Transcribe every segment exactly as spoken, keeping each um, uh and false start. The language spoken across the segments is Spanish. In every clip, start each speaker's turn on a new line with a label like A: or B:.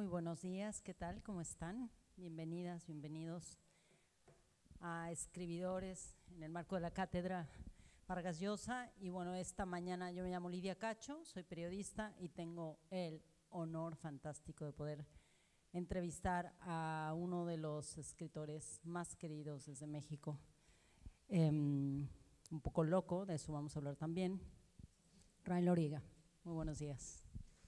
A: Muy buenos días, ¿qué tal? ¿Cómo están? Bienvenidas, bienvenidos a Escribidores en el marco de la Cátedra Vargas Llosa. Y bueno, esta mañana yo me llamo Lidia Cacho, soy periodista y tengo el honor fantástico de poder entrevistar a uno de los escritores más queridos desde México. Eh, un poco loco, de eso vamos a hablar también. Ray Loriga, muy buenos días.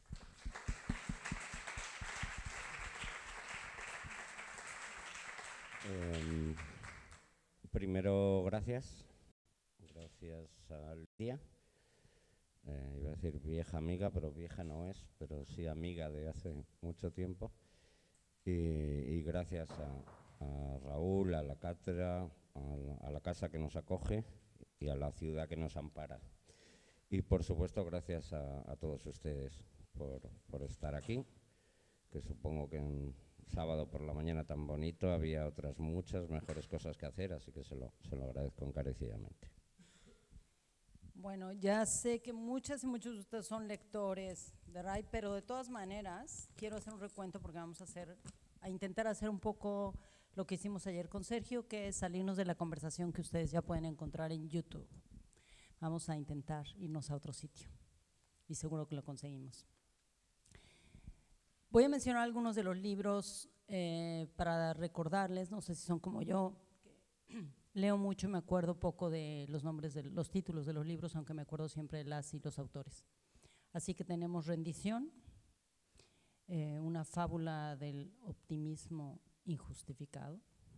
B: Eh, primero, gracias. Gracias a Lidia. Eh, iba a decir vieja amiga, pero vieja no es, pero sí amiga de hace mucho tiempo. Y, y gracias a, a Raúl, a la cátedra, a la, a la casa que nos acoge y a la ciudad que nos ampara. Y por supuesto, gracias a, a todos ustedes por, por estar aquí, que supongo que en sábado por la mañana tan bonito había otras muchas mejores cosas que hacer, así que se lo, se lo agradezco encarecidamente.
A: Bueno, ya sé que muchas y muchos de ustedes son lectores de Ray, pero de todas maneras quiero hacer un recuento porque vamos a hacer, a intentar hacer un poco lo que hicimos ayer con Sergio, que es salirnos de la conversación que ustedes ya pueden encontrar en YouTube. Vamos a intentar irnos a otro sitio y seguro que lo conseguimos. Voy a mencionar algunos de los libros eh, para recordarles, no sé si son como yo, que leo mucho y me acuerdo poco de los nombres de los títulos de los libros, aunque me acuerdo siempre de las y los autores. Así que tenemos Rendición, eh, una fábula del optimismo injustificado.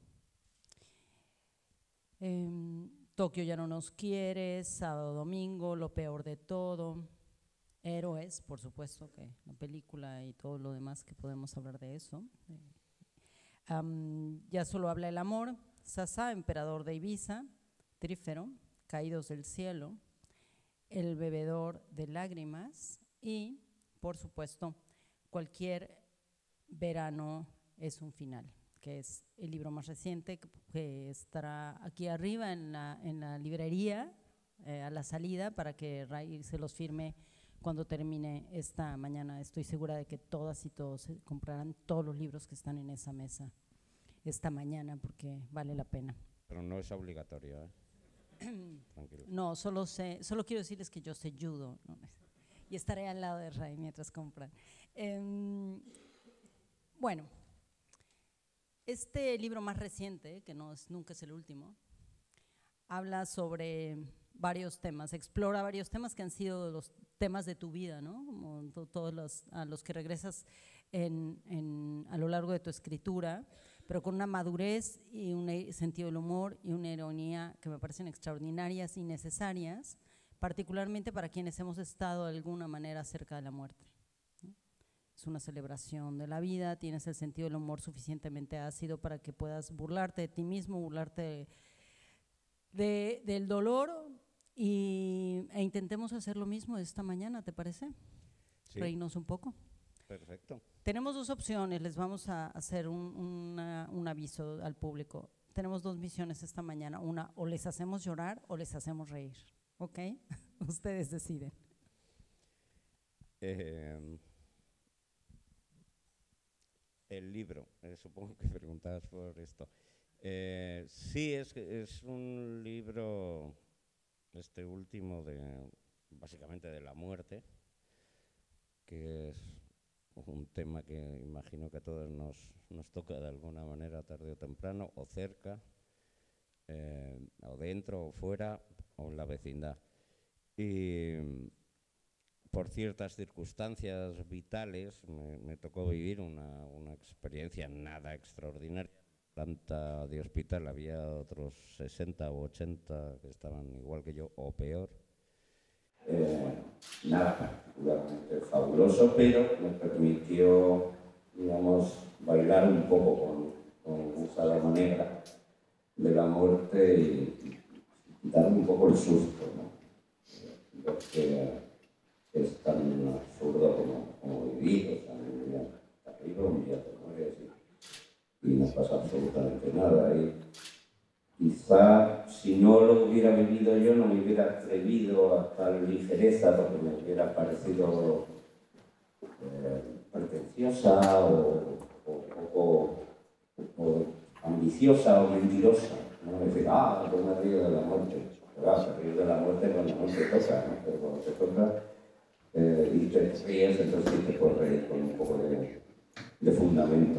A: Eh, Tokio ya no nos quiere, Sábado Domingo, Lo peor de todo. Héroes, por supuesto, que la película y todo lo demás que podemos hablar de eso. Um, ya solo habla el amor, Sasá, Emperador de Ibiza, Trífero, Caídos del cielo, El bebedor de lágrimas y, por supuesto, Cualquier verano es un final, que es el libro más reciente que, que estará aquí arriba en la, en la librería eh, a la salida para que Ray se los firme cuando termine esta mañana. Estoy segura de que todas y todos comprarán todos los libros que están en esa mesa esta mañana porque vale la pena.
B: Pero no es obligatorio, ¿eh? Tranquilo.
A: No, solo, sé, solo quiero decirles que yo sé judo, ¿no? Y estaré al lado de Ray mientras compran. Eh, bueno, este libro más reciente, que no es, nunca es el último, habla sobre varios temas, explora varios temas que han sido los temas de tu vida, ¿no? Como to, todos los a los que regresas en, en, a lo largo de tu escritura, pero con una madurez y un sentido del humor y una ironía que me parecen extraordinarias y necesarias, particularmente para quienes hemos estado de alguna manera cerca de la muerte, ¿no? Es una celebración de la vida, tienes el sentido del humor suficientemente ácido para que puedas burlarte de ti mismo, burlarte de, de, del dolor y, e intentemos hacer lo mismo esta mañana, ¿te parece?
B: Sí.
A: Reírnos un poco.
B: Perfecto.
A: Tenemos dos opciones, les vamos a hacer un, una, un aviso al público. Tenemos dos misiones esta mañana, una, o les hacemos llorar o les hacemos reír, ¿ok? Ustedes deciden.
B: Eh, el libro, eh, supongo que preguntabas por esto. Eh, sí, es, es un libro, este último, de básicamente de la muerte, que es un tema que imagino que a todos nos, nos toca de alguna manera tarde o temprano, o cerca, eh, o dentro o fuera, o en la vecindad. Y por ciertas circunstancias vitales me, me tocó vivir una, una experiencia nada extraordinaria. Planta de hospital había otros sesenta o ochenta que estaban igual que yo o peor. Eh, nada particularmente fabuloso, pero me permitió, digamos, bailar un poco con, con esa dama negra de la muerte y, y dar un poco el susto, ¿no? Lo que es tan absurdo como, como vivir, o sea, un día te arriba, un día te mueres y, y no pasa absolutamente nada. Y quizá si no lo hubiera vivido yo no me hubiera atrevido a tal ligereza porque me hubiera parecido eh, pretenciosa o, o, o, o ambiciosa o mentirosa, ¿no? Decir, ah, pues me río de la muerte. Vas a reír de la muerte cuando no te toca, ¿no? Pero cuando te toca eh, y te ríes, entonces sí te puedes reír con un poco de, de fundamento.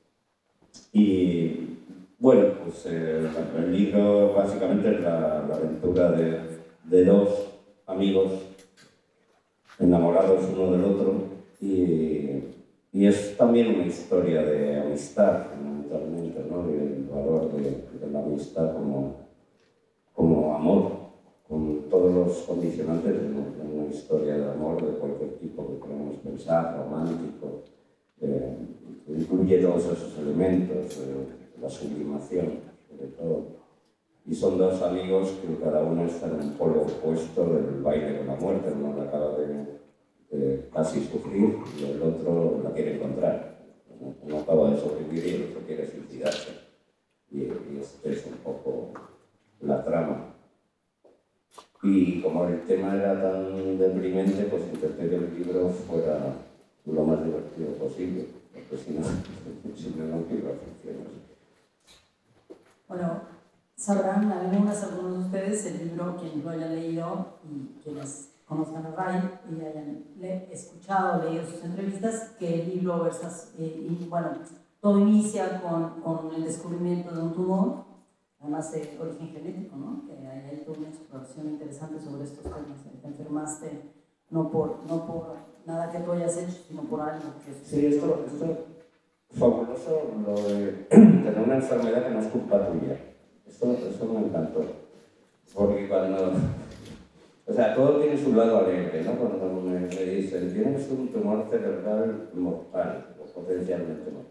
B: Y bueno, pues eh, el libro básicamente es la, la aventura de, de dos amigos enamorados uno del otro y, y es también una historia de amistad, fundamentalmente, ¿no? Y el valor de, de la amistad como, como amor, con todos los condicionantes de una historia de amor de cualquier tipo que podamos pensar, romántico, eh, incluye todos esos elementos, eh, la sublimación, sobre todo. Y son dos amigos que cada uno está en un polo opuesto del baile con la muerte. Uno la acaba de, de casi sufrir y el otro la quiere encontrar. Uno acaba de sobrevivir y el otro quiere suicidarse. Y, y este es un poco la trama. Y como el tema era tan deprimente, pues intenté que el libro fuera lo más divertido posible, porque si no, si no, no quiero funcionar.
A: Bueno, sabrán algunas, algunos de ustedes el libro, quien lo haya leído y quienes conozcan a Ray y hayan le, escuchado, leído sus entrevistas, que el libro versas, eh, y bueno, todo inicia con, con el descubrimiento de un tumor, además de origen genético, ¿no? Que hay, hay toda una exploración interesante sobre estos temas. Te enfermaste no por, no por nada que tú hayas hecho, sino por algo que...
B: Sí, esto, esto es fabuloso, lo de tener una enfermedad que no es culpa tuya. Esto, esto me encantó, porque cuando... O sea, todo tiene su lado alegre, ¿no? Cuando me, me dicen, tienes un tumor cerebral mortal, o potencialmente mortal.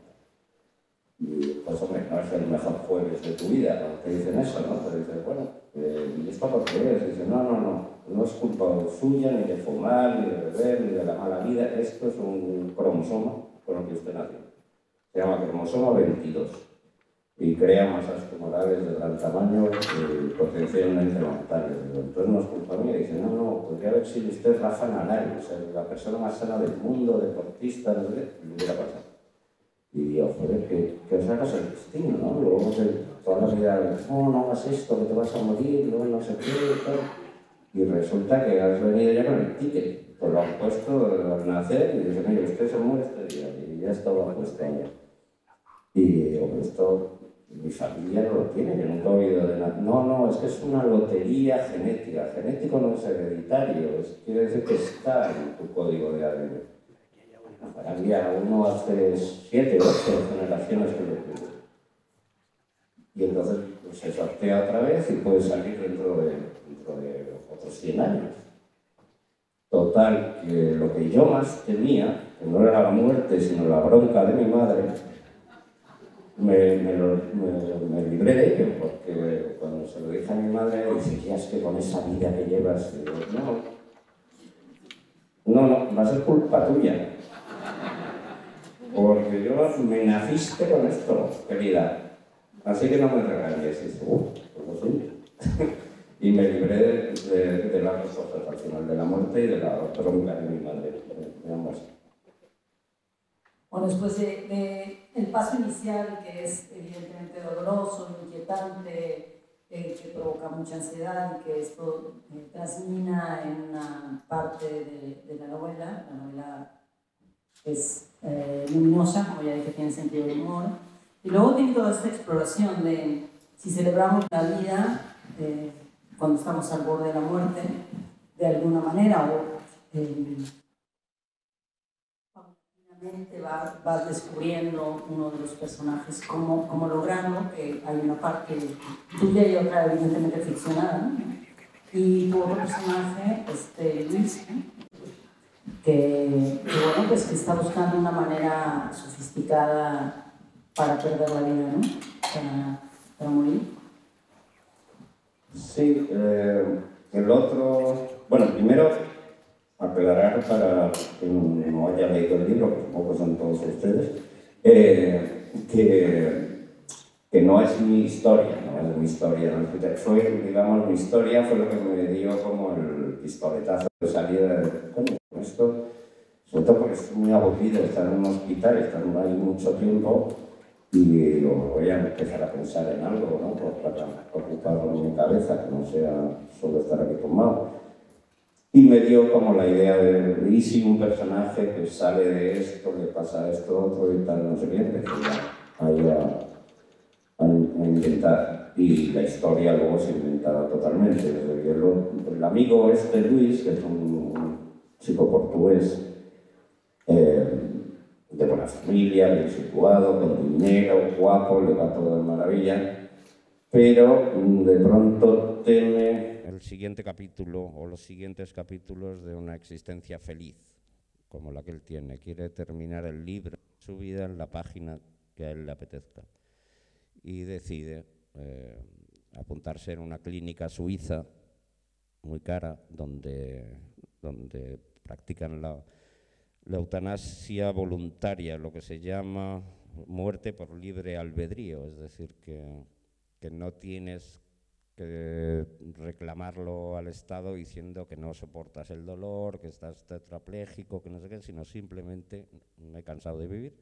B: Y pues hombre, no es el mejor jueves de tu vida cuando te dicen eso, ¿no? Te dicen, bueno, eh, ¿y esto por qué es? Y dicen, no, no, no, no es culpa suya, ni de fumar, ni de beber, ni de la mala vida, esto es un cromosoma con el que usted nació. Se llama cromosoma veintidós y crea masas tumorales de gran tamaño y potencialmente mortales. Entonces no es culpa mía. Dicen, no, no, podría haber sido usted Rafa Nadal, o sea, la persona más sana del mundo, deportista, no sé qué, y hubiera pasado. Y digo, joder, que, que os hagas el destino, ¿no? Luego de toda la vida, no, no hagas esto, que te vas a morir, luego no sé qué, tal. Y resulta que has venido ya con el ticket, pues lo han puesto al nacer y dicen, oye, usted se muere este día, y ya estaba puesto allá. Y digo, esto, mi familia no lo tiene, yo nunca he oído de nada. No, no, es que es una lotería genética. Genético no es hereditario, es, quiere decir que está en tu código de A D N. Había uno hace siete, ocho generaciones que lo tuvo. Y entonces pues, se sortea otra vez y puede salir dentro de, dentro de otros cien años. Total, que lo que yo más temía, que no era la muerte, sino la bronca de mi madre, me, me, lo, me, me libré de ello, porque cuando se lo dije a mi madre, dice, ya es que con esa vida que llevas, digo, no, no, no, va a ser culpa tuya. Porque yo me naciste con esto, querida. Así que no me regañes. Y dice, uh, pues lo suyo. Y me libré de, de, de las dos cosas, al final, de la muerte y de la bronca de mi madre, de ambas.
A: Bueno, después de, de el paso inicial, que es evidentemente doloroso, inquietante, eh, que provoca mucha ansiedad y que esto eh, transmina en una parte de, de la novela, la novela es eh, luminosa, como ya dije, tiene sentido de humor. Y luego tiene toda esta exploración de si celebramos la vida eh, cuando estamos al borde de la muerte, de alguna manera, o eh, paulatinamente vas va descubriendo uno de los personajes, como, como logrando que hay una parte tuya y otra evidentemente ficcionada, ¿no? Y tu otro personaje, este, Luis, ¿no? Que, que, bueno, pues que está buscando una manera sofisticada para perder la vida, ¿no? Para, para morir.
B: Sí, eh, el otro... Bueno, primero, aclarar para quien no haya leído el libro, que supongo que son todos ustedes, eh, que, que no es mi historia, no es mi historia. ¿No? Fue, digamos, mi historia fue lo que me dio como el pistoletazo de salida de... Coño, esto sobre todo porque es muy aburrido estar en un hospital, estar ahí mucho tiempo, y digo, voy a empezar a pensar en algo, ¿no? Para ocupar mi cabeza, que no sea solo estar aquí tumbado. Y me dio como la idea de, ¿y si un personaje que sale de esto, le pasa esto, otro y tal, no sé qué? Empecé ahí a, a, a inventar. Y la historia luego se inventaba totalmente. Desde el, el amigo este Luis, que es un chico portugués, eh, de buena familia, bien situado, con dinero, guapo, le va todo de maravilla, pero de pronto teme el siguiente capítulo o los siguientes capítulos de una existencia feliz, como la que él tiene. Quiere terminar el libro, su vida, en la página que a él le apetezca. Y decide eh, apuntarse en una clínica suiza muy cara, donde, donde practican la, la eutanasia voluntaria, lo que se llama muerte por libre albedrío, es decir, que, que no tienes que reclamarlo al Estado diciendo que no soportas el dolor, que estás tetrapléjico, que no sé qué, sino simplemente me he cansado de vivir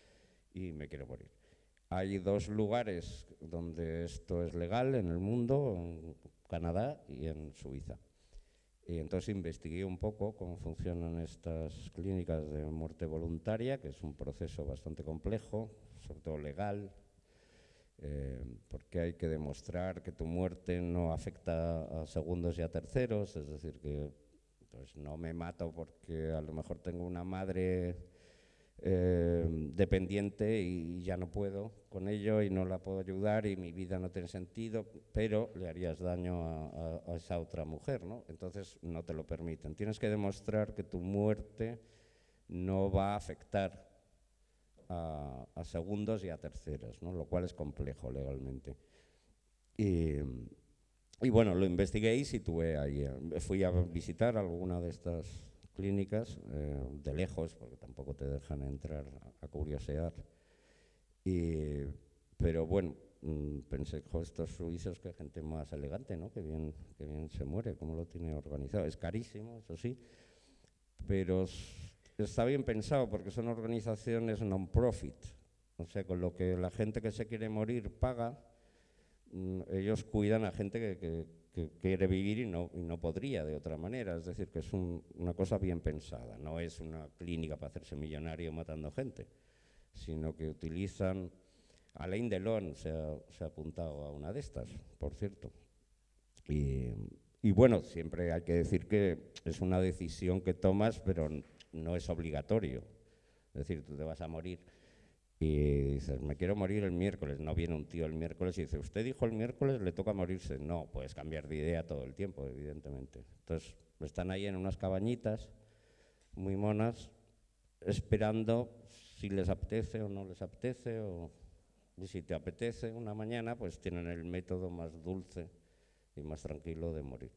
B: y me quiero morir. Hay dos lugares donde esto es legal en el mundo, en Canadá y en Suiza. Y entonces investigué un poco cómo funcionan estas clínicas de muerte voluntaria, que es un proceso bastante complejo, sobre todo legal, eh, porque hay que demostrar que tu muerte no afecta a segundos y a terceros, es decir, que pues, no me mato porque a lo mejor tengo una madre eh, dependiente y ya no puedo con ello y no la puedo ayudar y mi vida no tiene sentido, pero le harías daño a, a, a esa otra mujer, ¿no? Entonces no te lo permiten. Tienes que demostrar que tu muerte no va a afectar a, a segundos y a terceros, ¿no? Lo cual es complejo legalmente. Y, y bueno, lo investigué y situé ahí. Fui a visitar alguna de estas clínicas eh, de lejos, porque tampoco te dejan entrar a, a curiosear. Y, pero bueno, mmm, pensé, jo, estos suizos, qué gente más elegante, ¿no? Qué bien, qué bien se muere, cómo lo tiene organizado. Es carísimo, eso sí, pero está bien pensado porque son organizaciones non-profit. O sea, con lo que la gente que se quiere morir paga, mmm, ellos cuidan a gente que, que, que quiere vivir y no, y no podría de otra manera. Es decir, que es un, una cosa bien pensada. No es una clínica para hacerse millonario matando gente, sino que utilizan… Alain Delon se ha, se ha apuntado a una de estas, por cierto. Y, y bueno, siempre hay que decir que es una decisión que tomas, pero no es obligatorio. Es decir, tú te vas a morir y dices, me quiero morir el miércoles. No viene un tío el miércoles y dice, usted dijo el miércoles, le toca morirse. No, puedes cambiar de idea todo el tiempo, evidentemente. Entonces, están ahí en unas cabañitas muy monas, esperando si les apetece o no les apetece, o, y si te apetece una mañana, pues tienen el método más dulce y más tranquilo de morir.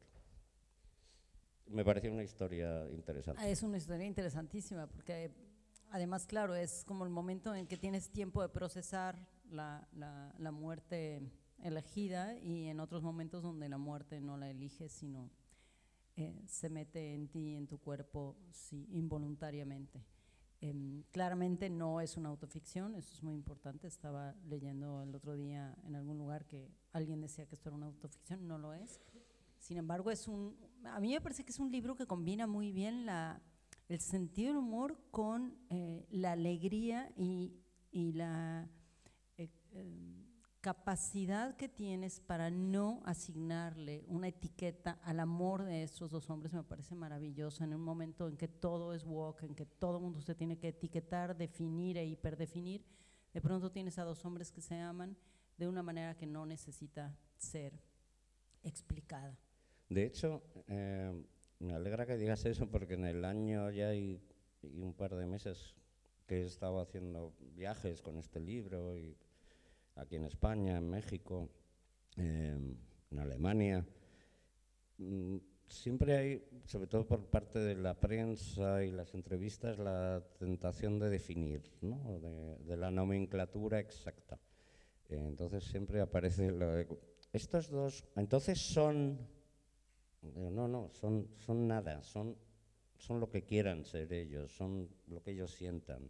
B: Me pareció una historia interesante.
A: Es una historia interesantísima porque además, claro, es como el momento en que tienes tiempo de procesar la, la, la muerte elegida y en otros momentos donde la muerte no la eliges, sino eh, se mete en ti, en tu cuerpo, sí, involuntariamente. Eh, claramente no es una autoficción, eso es muy importante. Estaba leyendo el otro día en algún lugar que alguien decía que esto era una autoficción, no lo es. Sin embargo, es un, a mí me parece que es un libro que combina muy bien la, el sentido del humor con eh, la alegría y, y la eh, eh, capacidad que tienes para no asignarle una etiqueta al amor de estos dos hombres. Me parece maravilloso en un momento en que todo es woke, en que todo el mundo se tiene que etiquetar, definir e hiperdefinir. De pronto tienes a dos hombres que se aman de una manera que no necesita ser explicada.
B: De hecho, eh, me alegra que digas eso porque en el año ya y, y un par de meses que he estado haciendo viajes con este libro, y aquí en España, en México, eh, en Alemania, mmm, siempre hay, sobre todo por parte de la prensa y las entrevistas, la tentación de definir, ¿no? de, de la nomenclatura exacta. Eh, entonces siempre aparece lo de, estos dos, entonces son… No, no, son, son nada, son, son lo que quieran ser ellos, son lo que ellos sientan.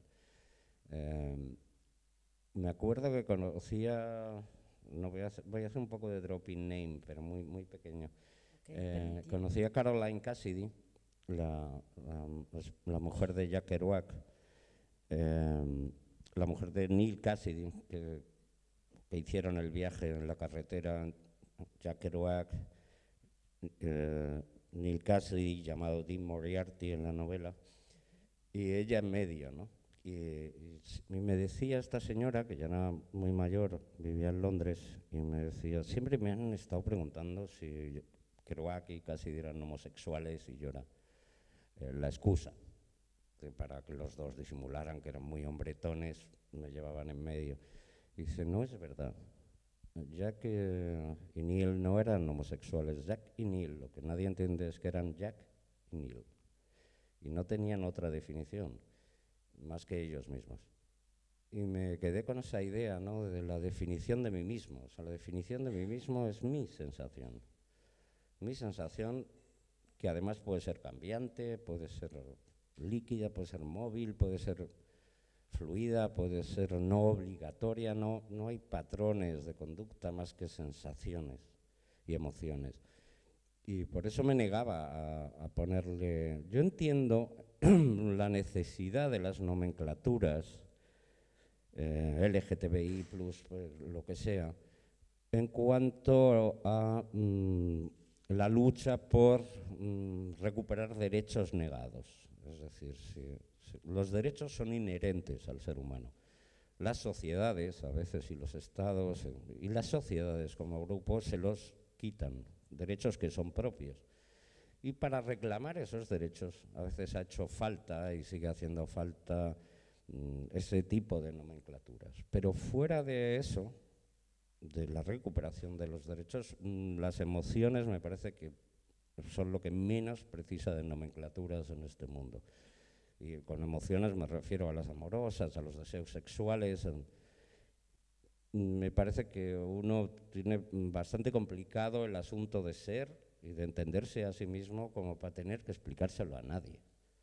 B: Eh, me acuerdo que conocía, no voy a hacer, voy a hacer un poco de dropping name, pero muy, muy pequeño.
A: Okay,
B: eh, conocí a Caroline Cassidy, la, la, la mujer de Jack Kerouac, eh, la mujer de Neil Cassidy, que, que hicieron el viaje en la carretera, Jack Kerouac, eh, Neil Cassidy, llamado Dean Moriarty en la novela, y ella en medio, ¿no? Y, y, y me decía esta señora, que ya era muy mayor, vivía en Londres, y me decía, siempre me han estado preguntando si Kerouac y Cassidy eran homosexuales, y yo era eh, la excusa que para que los dos disimularan que eran muy hombretones, me llevaban en medio. Y dice, no es verdad. Jack eh, y Neil no eran homosexuales. Jack y Neil, lo que nadie entiende es que eran Jack y Neil. Y no tenían otra definición, más que ellos mismos. Y me quedé con esa idea, ¿no?, de la definición de mí mismo. O sea, la definición de mí mismo es mi sensación. Mi sensación, que además puede ser cambiante, puede ser líquida, puede ser móvil, puede ser fluida, puede ser no obligatoria, no, no hay patrones de conducta más que sensaciones y emociones. Y por eso me negaba a, a ponerle... Yo entiendo la necesidad de las nomenclaturas, eh, L G T B I plus, pues, lo que sea, en cuanto a mm, la lucha por mm, recuperar derechos negados. Es decir, si, si los derechos son inherentes al ser humano. Las sociedades, a veces, y los estados, y las sociedades como grupos se los quitan, derechos que son propios. Y para reclamar esos derechos a veces ha hecho falta y sigue haciendo falta mm, ese tipo de nomenclaturas. Pero fuera de eso, de la recuperación de los derechos, mmm, las emociones me parece que son lo que menos precisa de nomenclaturas en este mundo. Y con emociones me refiero a las amorosas, a los deseos sexuales. En, me parece que uno tiene bastante complicado el asunto de ser y de entenderse a sí mismo como para tener que explicárselo a nadie.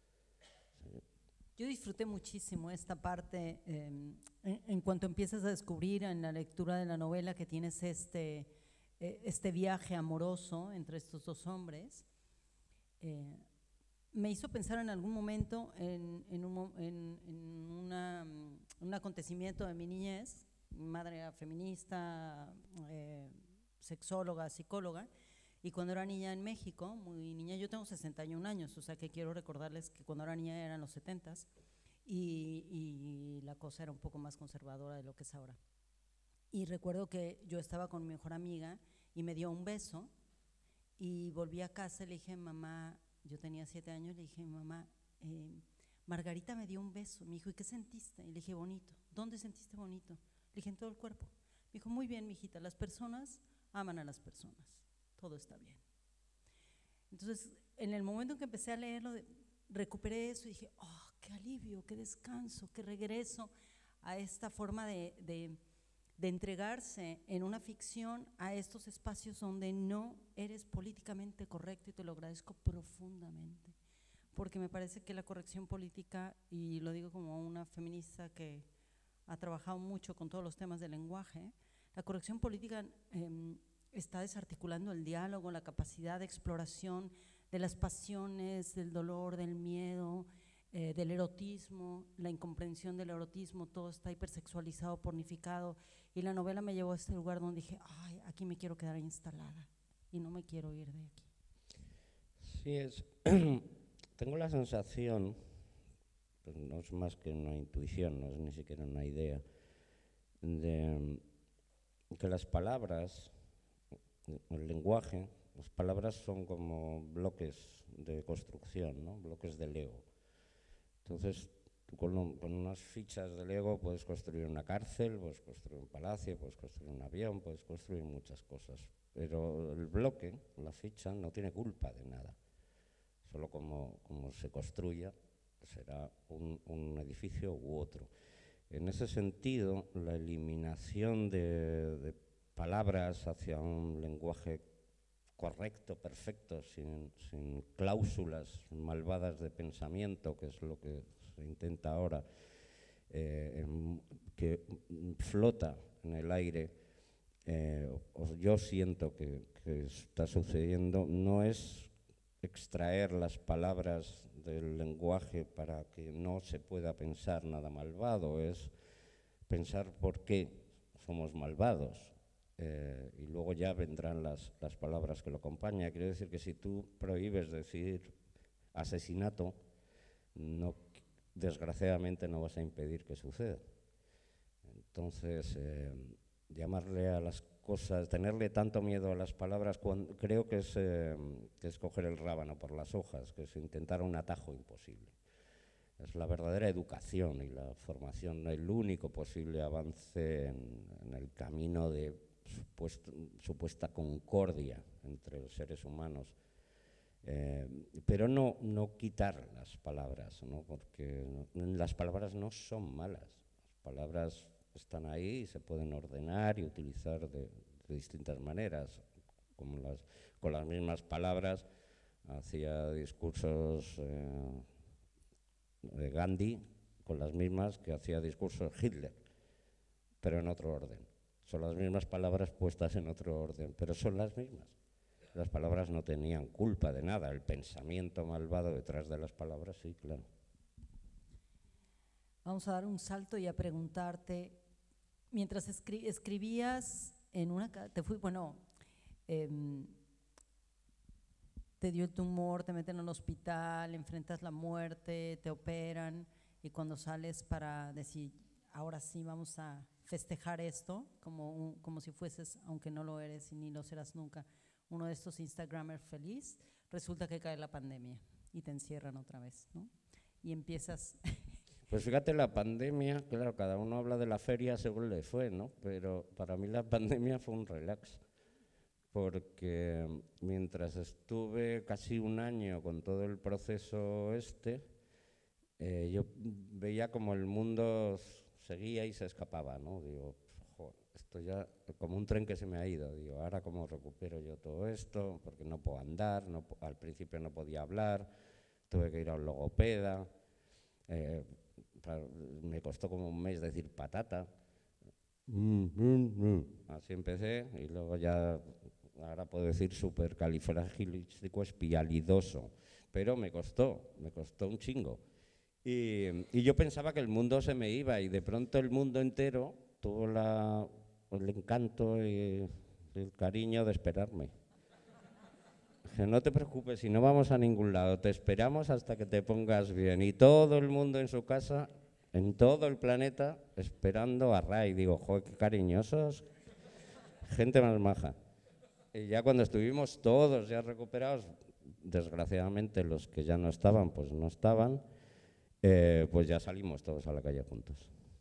A: Yo disfruté muchísimo esta parte, eh, en, en cuanto empiezas a descubrir en la lectura de la novela que tienes este, eh, este viaje amoroso entre estos dos hombres. Eh, me hizo pensar en algún momento en, en, un, en, en una, un acontecimiento de mi niñez. Mi madre era feminista, eh, sexóloga, psicóloga, y cuando era niña en México, muy niña, yo tengo sesenta y un años, o sea que quiero recordarles que cuando era niña eran los setentas, y, y la cosa era un poco más conservadora de lo que es ahora. Y recuerdo que yo estaba con mi mejor amiga y me dio un beso, y volví a casa y le dije, mamá, yo tenía siete años, le dije, mamá, eh, Margarita me dio un beso. Me dijo, ¿y qué sentiste? Y le dije, bonito. ¿Dónde sentiste bonito? Le dije, en todo el cuerpo. Me dijo, muy bien, mijita, las personas aman a las personas, todo está bien. Entonces, en el momento en que empecé a leerlo, de, recuperé eso y dije, oh, qué alivio, qué descanso, qué regreso a esta forma de, de, de entregarse en una ficción a estos espacios donde no eres políticamente correcto, y te lo agradezco profundamente, porque me parece que la corrección política, y lo digo como una feminista que ha trabajado mucho con todos los temas del lenguaje, la corrección política eh, está desarticulando el diálogo, la capacidad de exploración de las pasiones, del dolor, del miedo, eh, del erotismo, la incomprensión del erotismo. Todo está hipersexualizado, pornificado, y la novela me llevó a este lugar donde dije, ay, aquí me quiero quedar instalada y no me quiero ir de aquí.
B: Sí, es tengo la sensación, pues no es más que una intuición, no es ni siquiera una idea, de que las palabras, el lenguaje, las palabras son como bloques de construcción, ¿no? Bloques de Lego. Entonces, tú con, un, con unas fichas de Lego puedes construir una cárcel, puedes construir un palacio, puedes construir un avión, puedes construir muchas cosas. Pero el bloque, la ficha, no tiene culpa de nada. Solo como, como se construya, será un, un edificio u otro. En ese sentido, la eliminación de, de palabras hacia un lenguaje correcto, perfecto, sin, sin cláusulas malvadas de pensamiento, que es lo que se intenta ahora, eh, en, que flota en el aire, eh, o yo siento que, que está sucediendo, no es extraer las palabras del lenguaje para que no se pueda pensar nada malvado, es pensar por qué somos malvados. Eh, y luego ya vendrán las, las palabras que lo acompañan. Quiero decir que si tú prohíbes decir asesinato, no, desgraciadamente no vas a impedir que suceda. Entonces, eh, llamarle a las cosas, tenerle tanto miedo a las palabras, cuando, creo que es, eh, que es coger el rábano por las hojas, que es intentar un atajo imposible. Es la verdadera educación y la formación, el único posible avance en, en el camino de Supuesto, supuesta concordia entre los seres humanos, eh, pero no, no quitar las palabras, ¿no? Porque no, las palabras no son malas, las palabras están ahí y se pueden ordenar y utilizar de, de distintas maneras, como las, con las mismas palabras hacía discursos eh, de Gandhi, con las mismas que hacía discursos Hitler, pero en otro orden. Son las mismas palabras puestas en otro orden, pero son las mismas. Las palabras no tenían culpa de nada, el pensamiento malvado detrás de las palabras, sí, claro.
A: Vamos a dar un salto y a preguntarte, mientras escri escribías en una, te fui, bueno, eh, te dio el tumor, te meten en un hospital, enfrentas la muerte, te operan y cuando sales para decir, ahora sí vamos a festejar esto, como, un, como si fueses, aunque no lo eres y ni lo serás nunca, uno de estos Instagramers feliz, resulta que cae la pandemia y te encierran otra vez, ¿no? Y empiezas…
B: Pues fíjate, la pandemia, claro, cada uno habla de la feria según le fue, ¿no? Pero para mí la pandemia fue un relax, porque mientras estuve casi un año con todo el proceso este, eh, yo veía como el mundo seguía y se escapaba, ¿no? Digo, jo, esto ya como un tren que se me ha ido. Digo, ahora cómo recupero yo todo esto, porque no puedo andar, no, al principio no podía hablar, tuve que ir a un logopeda, eh, para, me costó como un mes decir patata. Mm, mm, mm. Así empecé y luego ya, ahora puedo decir supercalifragilístico espialidoso, pero me costó, me costó un chingo. Y, y yo pensaba que el mundo se me iba y de pronto el mundo entero tuvo la, el encanto y el cariño de esperarme. Dije, no te preocupes, si no vamos a ningún lado, te esperamos hasta que te pongas bien. Y todo el mundo en su casa, en todo el planeta, esperando a Ray. Digo, joder, qué cariñosos, gente más maja. Y ya cuando estuvimos todos ya recuperados, desgraciadamente los que ya no estaban, pues no estaban, Eh, pues ya salimos todos a la calle juntos.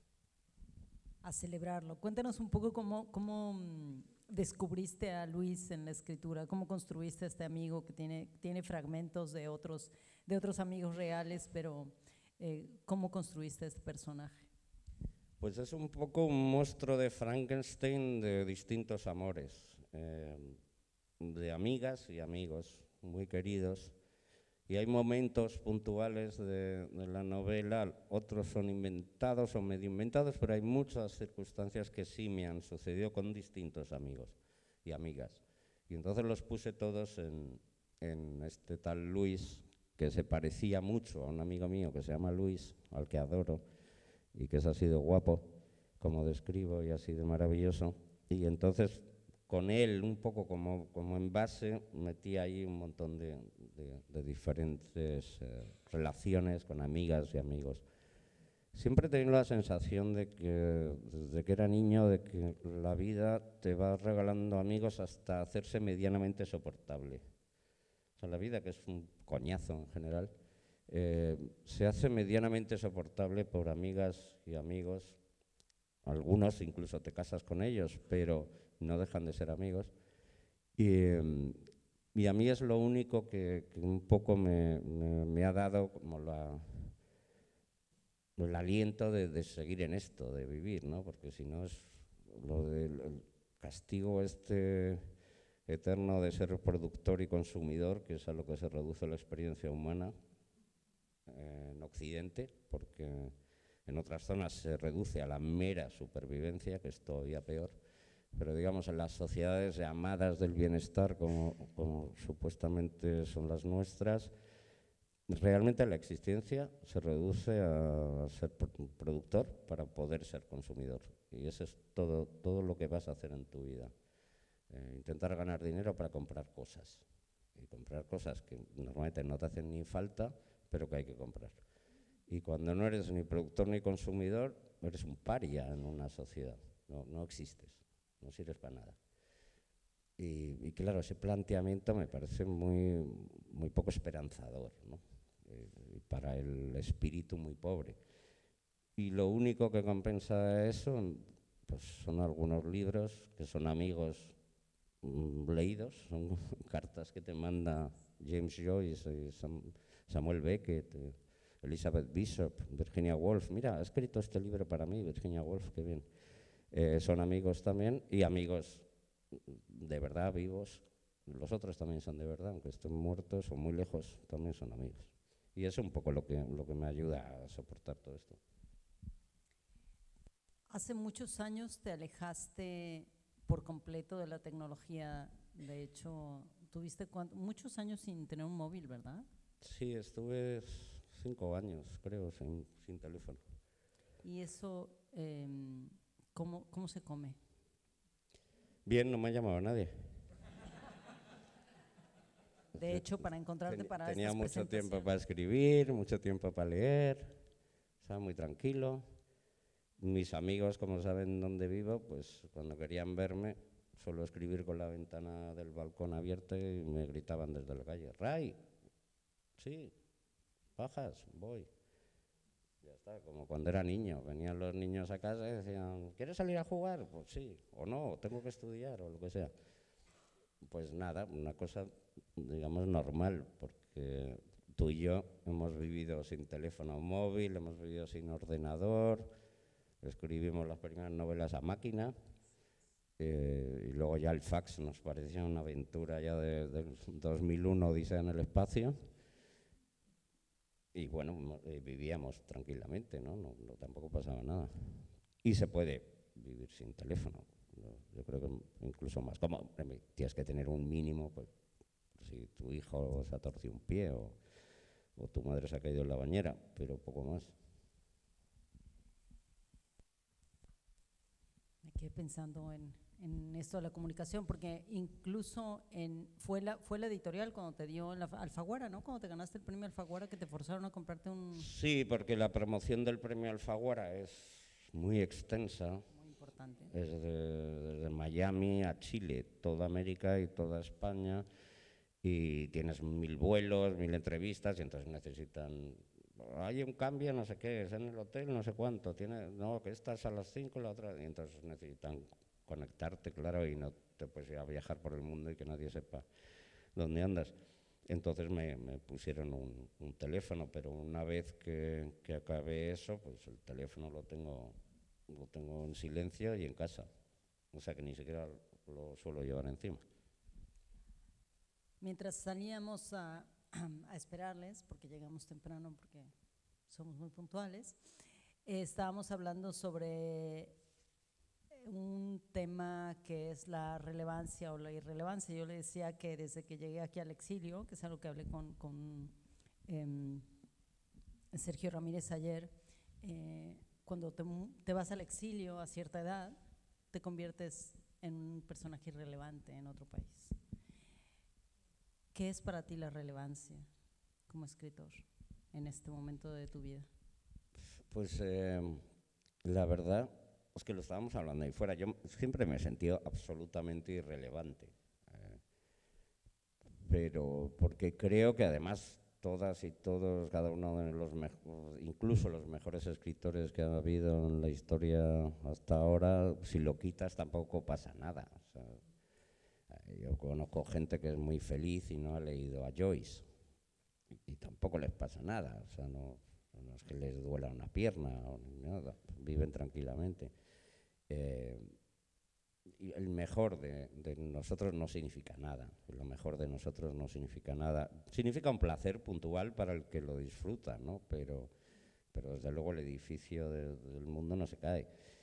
A: A celebrarlo. Cuéntanos un poco cómo, cómo descubriste a Luis en la escritura, cómo construiste a este amigo que tiene, tiene fragmentos de otros, de otros amigos reales, pero eh, ¿cómo construiste este personaje?
B: Pues es un poco un monstruo de Frankenstein de distintos amores, eh, de amigas y amigos muy queridos. Y hay momentos puntuales de, de la novela, otros son inventados o medio inventados, pero hay muchas circunstancias que sí me han sucedido con distintos amigos y amigas. Y entonces los puse todos en, en este tal Luis, que se parecía mucho a un amigo mío que se llama Luis, al que adoro, y que es así de guapo, como describo, y así de maravilloso. Y entonces con él, un poco como, como en base, metí ahí un montón de, de, de diferentes eh, relaciones con amigas y amigos. Siempre he tenido la sensación de que, desde que era niño, de que la vida te va regalando amigos hasta hacerse medianamente soportable. O sea, la vida, que es un coñazo en general, eh, se hace medianamente soportable por amigas y amigos. Algunos incluso te casas con ellos, pero no dejan de ser amigos. Y, y a mí es lo único que, que un poco me, me, me ha dado como la, el aliento de, de seguir en esto, de vivir, ¿no? Porque si no es lo del castigo este eterno de ser productor y consumidor, que es a lo que se reduce la experiencia humana eh, en Occidente, porque en otras zonas se reduce a la mera supervivencia, que es todavía peor. Pero digamos, en las sociedades llamadas del bienestar, como, como supuestamente son las nuestras, realmente la existencia se reduce a ser productor para poder ser consumidor. Y eso es todo, todo lo que vas a hacer en tu vida. Eh, intentar ganar dinero para comprar cosas. Y comprar cosas que normalmente no te hacen ni falta, pero que hay que comprar. Y cuando no eres ni productor ni consumidor, eres un paria en una sociedad. No, no existes, no sirves para nada. Y, y claro, ese planteamiento me parece muy, muy poco esperanzador, ¿no? Y para el espíritu muy pobre. Y lo único que compensa eso, pues son algunos libros que son amigos mm, leídos, son cartas que te manda James Joyce, y Sam, Samuel Beckett, eh, Elizabeth Bishop, Virginia Woolf. Mira, ha escrito este libro para mí, Virginia Woolf, qué bien. Eh, son amigos también, y amigos de verdad, vivos. Los otros también son de verdad, aunque estén muertos o muy lejos, también son amigos. Y eso es un poco lo que, lo que me ayuda a soportar todo esto.
A: Hace muchos años te alejaste por completo de la tecnología. De hecho, tuviste cuánto, muchos años sin tener un móvil, ¿verdad?
B: Sí, estuve cinco años, creo, sin, sin teléfono.
A: ¿Y eso eh, ¿cómo, cómo se come?
B: Bien, no me ha llamado nadie.
A: De hecho, para encontrarte para
B: Tenía
A: estas
B: mucho tiempo
A: presentaciones.
B: para escribir, mucho tiempo para leer, estaba muy tranquilo. Mis amigos, como saben dónde vivo, pues cuando querían verme, suelo escribir con la ventana del balcón abierta y me gritaban desde la calle: Ray, sí, bajas, voy. Ya está, como cuando era niño, venían los niños a casa y decían: ¿quieres salir a jugar? Pues sí, o no, tengo que estudiar o lo que sea. Pues nada, una cosa, digamos, normal, porque tú y yo hemos vivido sin teléfono móvil, hemos vivido sin ordenador, escribimos las primeras novelas a máquina, eh, y luego ya el fax nos parecía una aventura ya del de dos mil uno, Odisea en el espacio, y bueno, eh, vivíamos tranquilamente, ¿no? No, no, tampoco pasaba nada. Y se puede vivir sin teléfono. Yo creo que incluso más cómodo. Tienes que tener un mínimo, pues, si tu hijo se ha torcido un pie o, o tu madre se ha caído en la bañera, pero poco más.
A: Me quedé pensando en, en esto de la comunicación, porque incluso en, fue, la, fue la editorial cuando te dio la Alfaguara, ¿no? Cuando te ganaste el premio Alfaguara, que te forzaron a comprarte un…
B: Sí, porque la promoción del premio Alfaguara es muy extensa.
A: Importante.
B: Es de, desde Miami a Chile, toda América y toda España, y tienes mil vuelos, mil entrevistas, y entonces necesitan, hay un cambio, no sé qué, es en el hotel, no sé cuánto, tiene, no, que estás a las cinco, la otra, y entonces necesitan conectarte, claro, y no te puedes ir a viajar por el mundo y que nadie sepa dónde andas. Entonces me, me pusieron un, un teléfono, pero una vez que, que acabé eso, pues el teléfono lo tengo… lo tengo en silencio y en casa, o sea que ni siquiera lo suelo llevar encima.
A: Mientras salíamos a, a esperarles, porque llegamos temprano, porque somos muy puntuales, eh, estábamos hablando sobre un tema que es la relevancia o la irrelevancia. Yo le decía que desde que llegué aquí al exilio, que es algo que hablé con, con eh, Sergio Ramírez ayer, eh, cuando te, te vas al exilio a cierta edad, te conviertes en un personaje irrelevante en otro país. ¿Qué es para ti la relevancia como escritor en este momento de tu vida?
B: Pues eh, la verdad es que lo estábamos hablando ahí fuera. Yo siempre me he sentido absolutamente irrelevante, eh, pero porque creo que además todas y todos, cada uno de los mejores, incluso los mejores escritores que ha habido en la historia hasta ahora, si lo quitas tampoco pasa nada. O sea, yo conozco gente que es muy feliz y no ha leído a Joyce y, y tampoco les pasa nada. O sea, no, no es que les duela una pierna o nada, viven tranquilamente. Eh, y el mejor de, de nosotros no significa nada. Lo mejor de nosotros no significa nada. Significa un placer puntual para el que lo disfruta, ¿no? Pero, pero desde luego el edificio de, del mundo no se cae.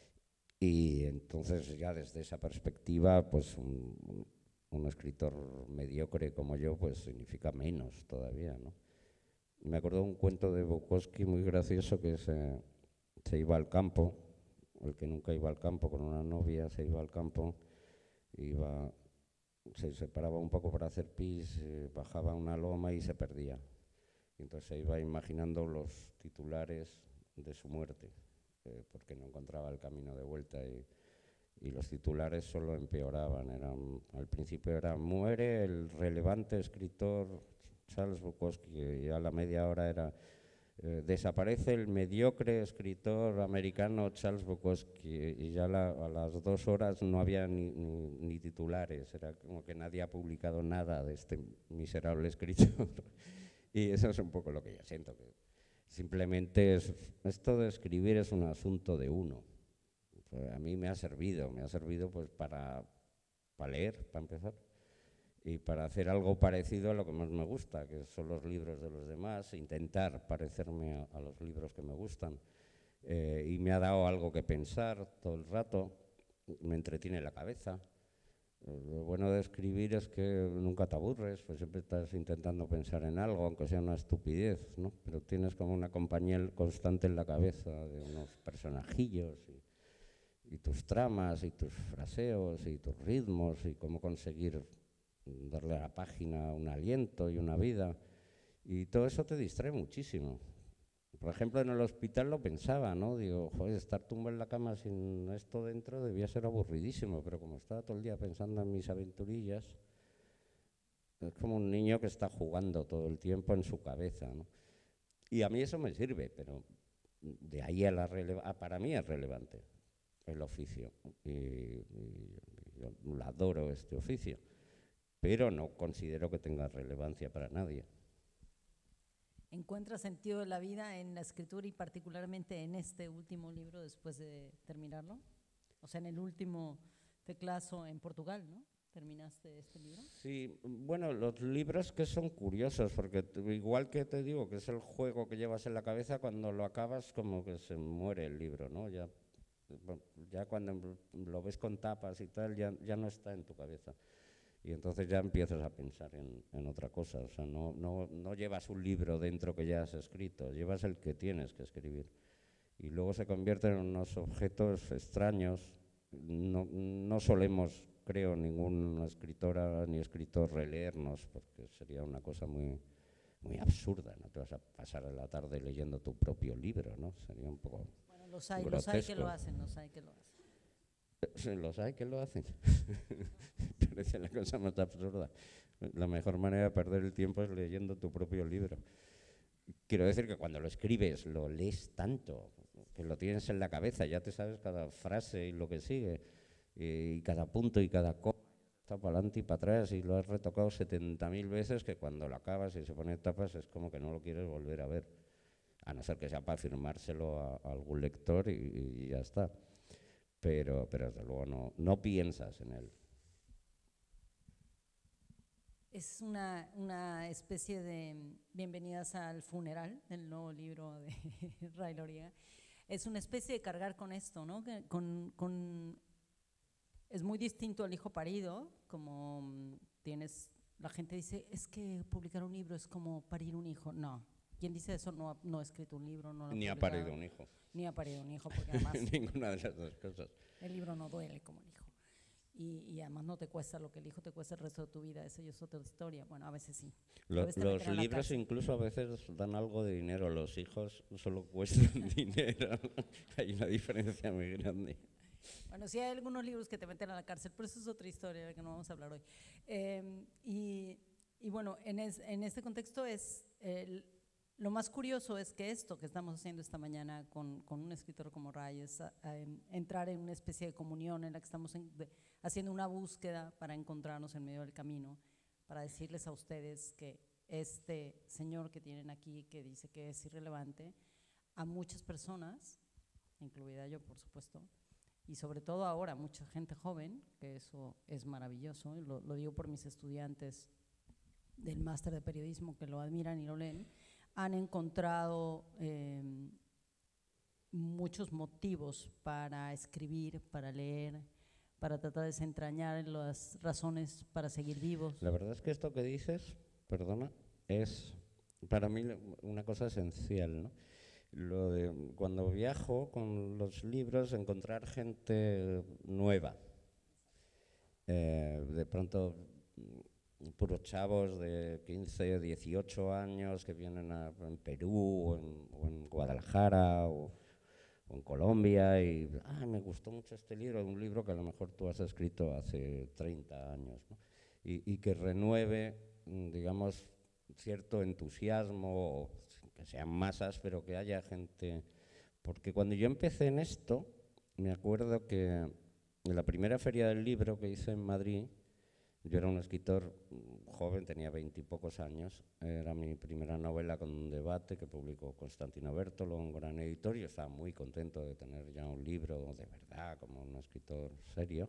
B: Y entonces ya desde esa perspectiva, pues un, un, un escritor mediocre como yo, pues significa menos todavía, ¿no? Me acuerdo de un cuento de Bukowski muy gracioso que se, se iba al campo. El que nunca iba al campo con una novia se iba al campo, iba, se separaba un poco para hacer pis, eh, bajaba una loma y se perdía. Y entonces se iba imaginando los titulares de su muerte, eh, porque no encontraba el camino de vuelta y, y los titulares solo empeoraban. Eran, al principio era muere el relevante escritor Charles Bukowski y a la media hora era Eh, desaparece el mediocre escritor americano Charles Bukowski y ya la, a las dos horas no había ni, ni, ni titulares, era como que nadie ha publicado nada de este miserable escritor. Y eso es un poco lo que yo siento, que simplemente es, esto de escribir es un asunto de uno. Pues a mí me ha servido, me ha servido pues para, para leer, para empezar. Y para hacer algo parecido a lo que más me gusta, que son los libros de los demás, intentar parecerme a, a los libros que me gustan. Eh, y me ha dado algo que pensar todo el rato, me entretiene la cabeza. Eh, lo bueno de escribir es que nunca te aburres, pues siempre estás intentando pensar en algo, aunque sea una estupidez, ¿no? Pero tienes como una compañía constante en la cabeza de unos personajillos y, y tus tramas y tus fraseos y tus ritmos y cómo conseguir darle a la página un aliento y una vida, y todo eso te distrae muchísimo. Por ejemplo, en el hospital lo pensaba, ¿no? Digo, joder, estar tumbo en la cama sin esto dentro debía ser aburridísimo, pero como estaba todo el día pensando en mis aventurillas, es como un niño que está jugando todo el tiempo en su cabeza, ¿no? Y a mí eso me sirve, pero de ahí a la relevancia, ah, para mí es relevante el oficio, y, y yo lo adoro este oficio, pero no considero que tenga relevancia para nadie.
A: ¿Encuentras sentido de la vida en la escritura y particularmente en este último libro después de terminarlo? O sea, en el último teclazo en Portugal, ¿no? ¿Terminaste este libro?
B: Sí, bueno, los libros que son curiosos, porque igual que te digo que es el juego que llevas en la cabeza, cuando lo acabas como que se muere el libro, ¿no? Ya, ya cuando lo ves con tapas y tal, ya, ya no está en tu cabeza. Y entonces ya empiezas a pensar en, en otra cosa. O sea, no, no, no llevas un libro dentro que ya has escrito, llevas el que tienes que escribir. Y luego se convierten en unos objetos extraños. No, no solemos, creo, ninguna escritora ni escritor releernos, porque sería una cosa muy, muy absurda. No te vas a pasar la tarde leyendo tu propio libro, ¿no? Sería un poco
A: Bueno, los hay,
B: grotesco.
A: los hay que lo hacen, los hay que lo hacen.
B: Los hay que lo hacen. Parece la cosa más absurda. La mejor manera de perder el tiempo es leyendo tu propio libro. Quiero decir que cuando lo escribes lo lees tanto, que lo tienes en la cabeza, ya te sabes cada frase y lo que sigue, y cada punto y cada cosa, está para adelante y para atrás, y lo has retocado setenta mil veces, que cuando lo acabas y se pone tapas es como que no lo quieres volver a ver, a no ser que sea para firmárselo a, a algún lector y, y ya está. Pero, pero desde luego no, no piensas en él.
A: Es una, una especie de bienvenidas al funeral del nuevo libro de Ray Loriga. Es una especie de cargar con esto, ¿no? Que con, con, es muy distinto al hijo parido, como tienes, la gente dice, es que publicar un libro es como parir un hijo. No, quien dice eso no ha, no ha escrito un libro, no lo ha
B: Ni
A: publicado,
B: ha parido un hijo.
A: Ni ha parido un hijo, porque además
B: ninguna de las dos cosas.
A: El libro no duele como el hijo. Y, y además no te cuesta lo que el hijo te cuesta el resto de tu vida, esa ya es otra historia. Bueno, a veces sí.
B: Lo,
A: veces
B: los libros incluso a veces dan algo de dinero, los hijos solo cuestan dinero. Hay una diferencia muy grande.
A: Bueno, sí hay algunos libros que te meten a la cárcel, pero eso es otra historia de la que no vamos a hablar hoy. Eh, y, y bueno, en, es, en este contexto es… El, Lo más curioso es que esto que estamos haciendo esta mañana con, con un escritor como Ray es a, a, entrar en una especie de comunión en la que estamos en, de, haciendo una búsqueda para encontrarnos en medio del camino, para decirles a ustedes que este señor que tienen aquí, que dice que es irrelevante, a muchas personas, incluida yo por supuesto, y sobre todo ahora mucha gente joven, que eso es maravilloso, y lo, lo digo por mis estudiantes del máster de periodismo que lo admiran y lo leen, han encontrado eh, muchos motivos para escribir, para leer, para tratar de desentrañar las razones para seguir vivos.
B: La verdad es que esto que dices, perdona, es para mí una cosa esencial, ¿no? Lo de cuando viajo con los libros, encontrar gente nueva. Eh, de pronto, puros chavos de quince, dieciocho años que vienen a, en Perú o en, o en Guadalajara o, o en Colombia y ah, me gustó mucho este libro, un libro que a lo mejor tú has escrito hace treinta años, ¿no? y, y que renueve, digamos, cierto entusiasmo, que sean masas, pero que haya gente. Porque cuando yo empecé en esto, me acuerdo que en la primera feria del libro que hice en Madrid, yo era un escritor joven, tenía veintipocos años, era mi primera novela con un debate que publicó Constantino Bertolo, un gran editor, y yo estaba muy contento de tener ya un libro de verdad, como un escritor serio.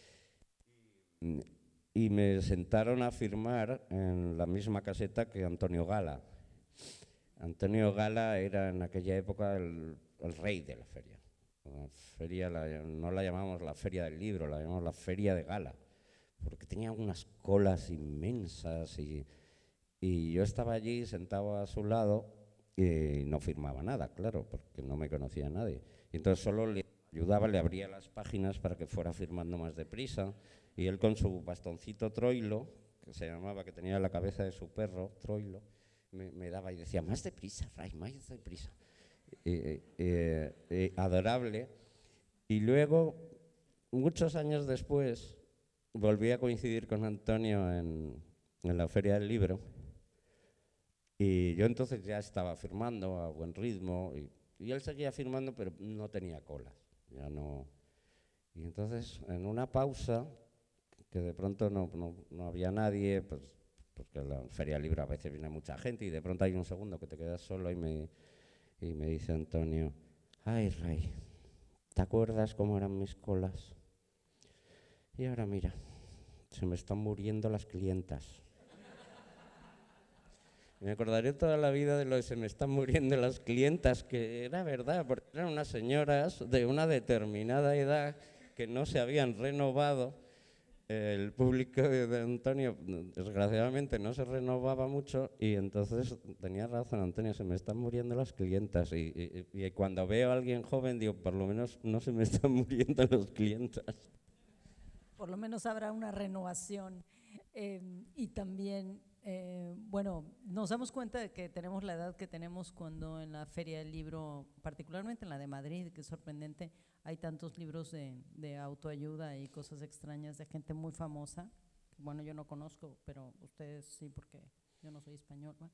B: Y me sentaron a firmar en la misma caseta que Antonio Gala. Antonio Gala era en aquella época el, el rey de la feria. La feria la, no la llamamos la feria del libro, la llamamos la feria de Gala, porque tenía unas colas inmensas y, y yo estaba allí sentado a su lado y no firmaba nada, claro, porque no me conocía nadie. Y entonces solo le ayudaba, le abría las páginas para que fuera firmando más deprisa, y él con su bastoncito Troilo, que se llamaba, que tenía la cabeza de su perro, Troilo, me, me daba y decía, más deprisa, Ray, más deprisa. Eh, eh, eh, adorable. Y luego, muchos años después, volví a coincidir con Antonio en, en la Feria del Libro, y yo entonces ya estaba firmando a buen ritmo, y, y él seguía firmando, pero no tenía colas, ya no. Y entonces, en una pausa, que de pronto no, no, no había nadie, pues, porque en la Feria del Libro a veces viene mucha gente, y de pronto hay un segundo que te quedas solo, y me, y me dice Antonio, ay, Ray, ¿te acuerdas cómo eran mis colas? Y ahora mira, se me están muriendo las clientas. Me acordaré toda la vida de lo de se me están muriendo las clientas, que era verdad, porque eran unas señoras de una determinada edad que no se habían renovado. El público de Antonio, desgraciadamente, no se renovaba mucho, y entonces tenía razón Antonio, se me están muriendo las clientas. Y, y, y cuando veo a alguien joven, digo, por lo menos no se me están muriendo las clientas.
A: Por lo menos habrá una renovación. Eh, y también, eh, bueno, nos damos cuenta de que tenemos la edad que tenemos cuando en la Feria del Libro, particularmente en la de Madrid, que es sorprendente, hay tantos libros de, de autoayuda y cosas extrañas de gente muy famosa. Bueno, yo no conozco, pero ustedes sí, porque yo no soy español, ¿no?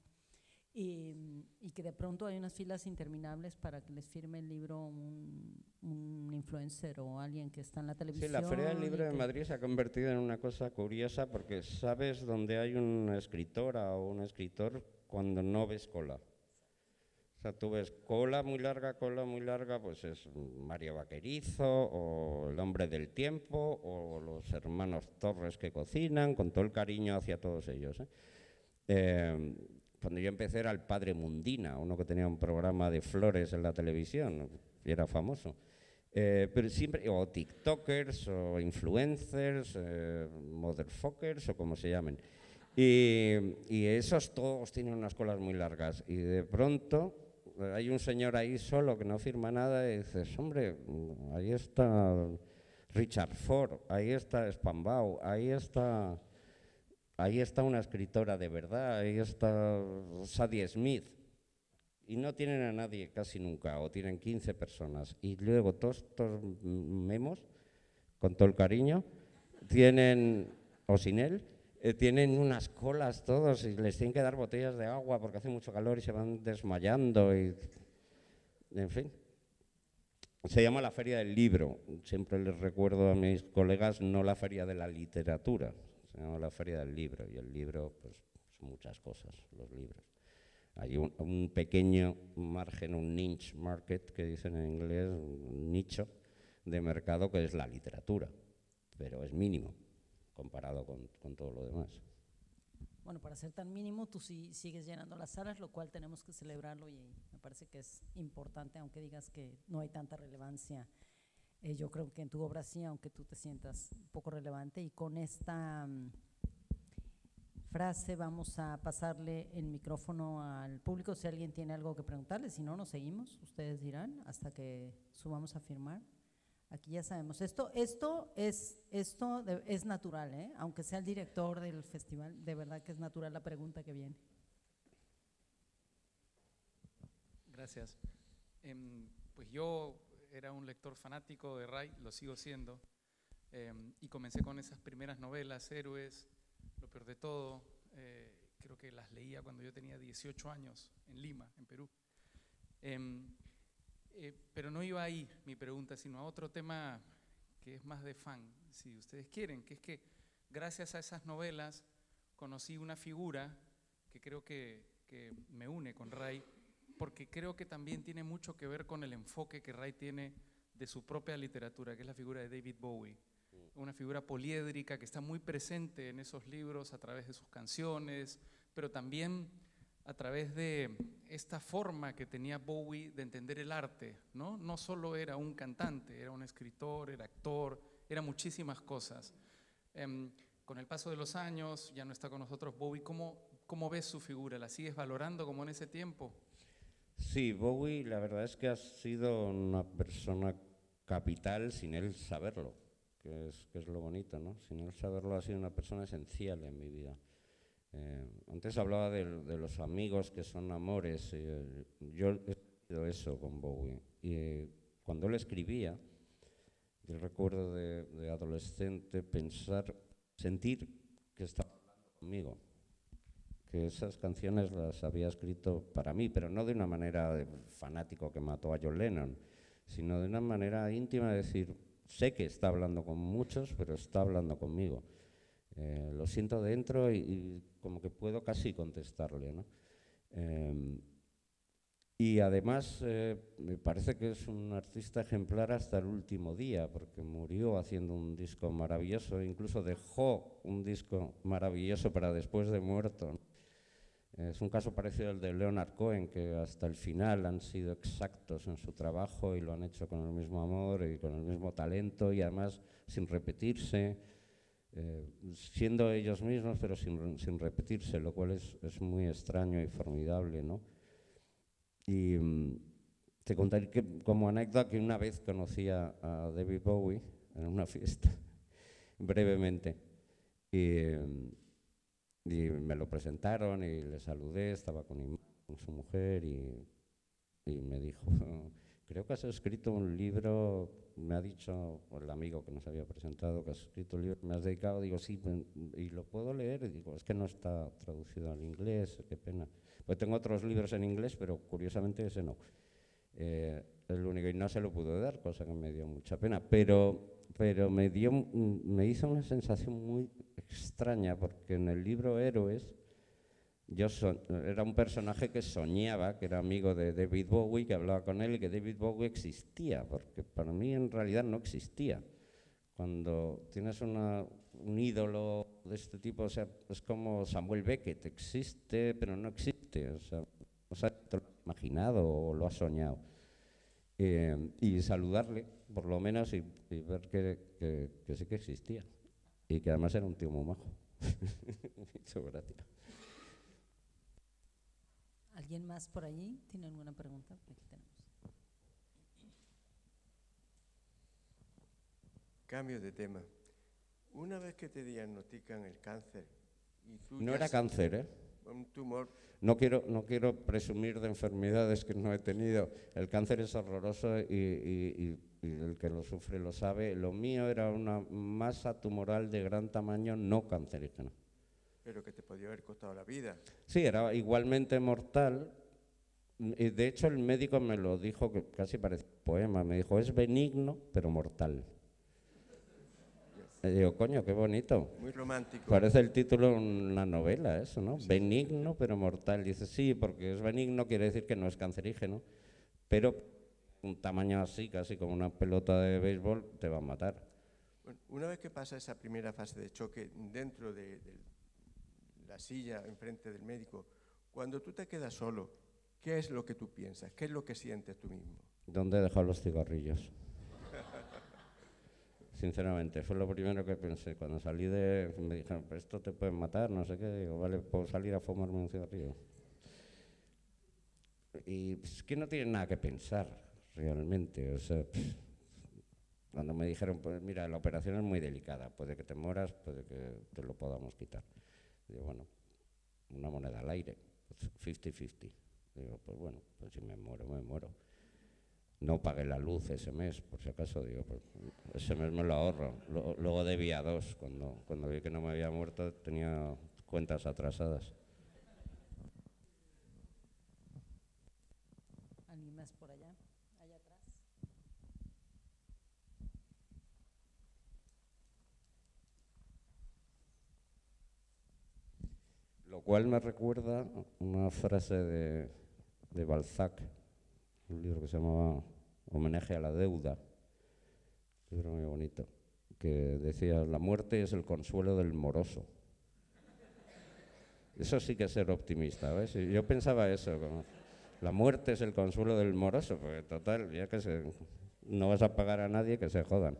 A: Y, y que de pronto hay unas filas interminables para que les firme el libro un, un influencer o alguien que está en la televisión.
B: Sí, la Feria del Libro de Madrid se ha convertido en una cosa curiosa, porque sabes dónde hay una escritora o un escritor cuando no ves cola. O sea, tú ves cola muy larga, cola muy larga, pues es Mario Vaquerizo o El Hombre del Tiempo o los hermanos Torres que cocinan, con todo el cariño hacia todos ellos, ¿eh? Eh, Cuando yo empecé era el Padre Mundina, uno que tenía un programa de flores en la televisión, y era famoso. Eh, pero siempre, o tiktokers, o influencers, eh, motherfuckers, o como se llamen. Y, y esos todos tienen unas colas muy largas. Y de pronto hay un señor ahí solo que no firma nada y dices, hombre, ahí está Richard Ford, ahí está Spambau, ahí está... Ahí está una escritora de verdad, ahí está Sadie Smith. Y no tienen a nadie casi nunca, o tienen quince personas. Y luego todos estos memos, con todo el cariño, tienen, o sin él, eh, tienen unas colas todos y les tienen que dar botellas de agua porque hace mucho calor y se van desmayando. Y, en fin. Se llama la Feria del Libro. Siempre les recuerdo a mis colegas, no la Feria de la Literatura. Se llama la Feria del Libro, y el libro, pues, son muchas cosas, los libros. Hay un, un pequeño margen, un niche market, que dicen en inglés, un nicho de mercado que es la literatura, pero es mínimo comparado con, con todo lo demás.
A: Bueno, para ser tan mínimo, tú sí sigues llenando las salas, lo cual tenemos que celebrarlo y me parece que es importante, aunque digas que no hay tanta relevancia. Eh, yo creo que en tu obra sí, aunque tú te sientas un poco relevante. Y con esta um, frase vamos a pasarle el micrófono al público, si alguien tiene algo que preguntarle, si no, nos seguimos, ustedes dirán, hasta que subamos a firmar. Aquí ya sabemos, esto, esto, es, esto de, es natural, ¿eh? Aunque sea el director del festival, de verdad que es natural la pregunta que viene.
C: Gracias. Eh, pues yo era un lector fanático de Ray, lo sigo siendo, eh, y comencé con esas primeras novelas, Héroes, Lo peor de todo, eh, creo que las leía cuando yo tenía dieciocho años, en Lima, en Perú. Eh, Eh, pero no iba ahí mi pregunta, sino a otro tema que es más de fan, si ustedes quieren, que es que gracias a esas novelas conocí una figura que creo que, que me une con Ray, porque creo que también tiene mucho que ver con el enfoque que Ray tiene de su propia literatura, que es la figura de David Bowie. Una figura poliédrica que está muy presente en esos libros a través de sus canciones, pero también a través de esta forma que tenía Bowie de entender el arte, ¿no? No solo era un cantante, era un escritor, era actor, era muchísimas cosas. Eh, con el paso de los años, ya no está con nosotros Bowie, ¿cómo, cómo ves su figura? ¿La sigues valorando como en ese tiempo?
B: Sí, Bowie la verdad es que ha sido una persona capital sin él saberlo, que es, que es lo bonito, ¿no? Sin él saberlo ha sido una persona esencial en mi vida. Eh, antes hablaba de, de los amigos que son amores, eh, yo he sentido eso con Bowie. Y eh, cuando él escribía, yo recuerdo de, de adolescente pensar, sentir que estaba hablando conmigo, que esas canciones las había escrito para mí, pero no de una manera de fanático que mató a John Lennon, sino de una manera íntima de decir, sé que está hablando con muchos, pero está hablando conmigo. Eh, lo siento dentro y, y como que puedo casi contestarle, ¿no? Eh, y además eh, me parece que es un artista ejemplar hasta el último día, porque murió haciendo un disco maravilloso, incluso dejó un disco maravilloso para después de muerto, ¿no? Es un caso parecido al de Leonard Cohen, que hasta el final han sido exactos en su trabajo y lo han hecho con el mismo amor y con el mismo talento y además sin repetirse. Eh, siendo ellos mismos, pero sin, sin repetirse, lo cual es, es muy extraño y formidable, ¿no? Y um, te contaré que, como anécdota, que una vez conocí a, a David Bowie en una fiesta, brevemente, y, y me lo presentaron y le saludé, estaba con, con su mujer y, y me dijo, creo que has escrito un libro. Me ha dicho el amigo que nos había presentado que has escrito el libro, me has dedicado, digo, sí, y lo puedo leer, y digo, es que no está traducido al inglés, qué pena. Pues tengo otros libros en inglés, pero curiosamente ese no. Eh, el único, y no se lo pude dar, cosa que me dio mucha pena, pero, pero me, dio, me hizo una sensación muy extraña, porque en el libro Héroes, yo son, era un personaje que soñaba, que era amigo de David Bowie, que hablaba con él y que David Bowie existía, porque para mí en realidad no existía. Cuando tienes una, un ídolo de este tipo, o sea, es como Samuel Beckett, existe pero no existe, o sea, no sé, te lo has imaginado o lo has soñado. Eh, y saludarle, por lo menos, y, y ver que, que, que sí que existía, y que además era un tío muy majo. Muchas gracias.
A: ¿Alguien más por allí tiene alguna pregunta? Aquí tenemos.
D: Cambio de tema. Una vez que te diagnostican el cáncer y tú
B: No
D: ya
B: era
D: s-
B: cáncer, ¿eh?
D: un tumor,
B: No quiero, no quiero presumir de enfermedades que no he tenido. El cáncer es horroroso y, y- y- y el que lo sufre lo sabe. Lo mío era una masa tumoral de gran tamaño no cancerígena.
D: pero que te podía haber costado la vida.
B: Sí, era igualmente mortal. Y de hecho el médico me lo dijo, que casi parece un poema, me dijo, es benigno pero mortal. Y digo, coño, qué bonito.
D: Muy romántico.
B: Parece el título de una novela, eso, ¿no? Benigno pero mortal. Dice, sí, porque es benigno quiere decir que no es cancerígeno, pero un tamaño así, casi como una pelota de béisbol, te va a matar.
D: Bueno, una vez que pasa esa primera fase de choque dentro de, de la silla enfrente del médico, cuando tú te quedas solo, ¿qué es lo que tú piensas? ¿Qué es lo que sientes tú mismo?
B: ¿Dónde he dejado los cigarrillos? Sinceramente, fue lo primero que pensé. Cuando salí de... me dijeron, pues esto te puede matar, no sé qué. Digo, vale, puedo salir a fumarme un cigarrillo. Y es que no tienen nada que pensar, realmente. O sea, pff, cuando me dijeron, pues mira, la operación es muy delicada, puede que te mueras, puede que te lo podamos quitar. Digo, bueno, una moneda al aire, cincuenta cincuenta. Digo, pues bueno, pues si me muero, me muero. No pagué la luz ese mes, por si acaso, digo, pues ese mes me lo ahorro. Luego, luego debía dos, cuando, cuando vi que no me había muerto tenía cuentas atrasadas.
A: ¿Alguien más por allá? Allá atrás.
B: Lo cual me recuerda una frase de, de Balzac, un libro que se llamaba Homenaje a la deuda, un libro muy bonito, que decía, la muerte es el consuelo del moroso. Eso sí que es ser optimista, ¿ves? Y yo pensaba eso, como, la muerte es el consuelo del moroso, porque total, ya que se, no vas a pagar a nadie, que se jodan.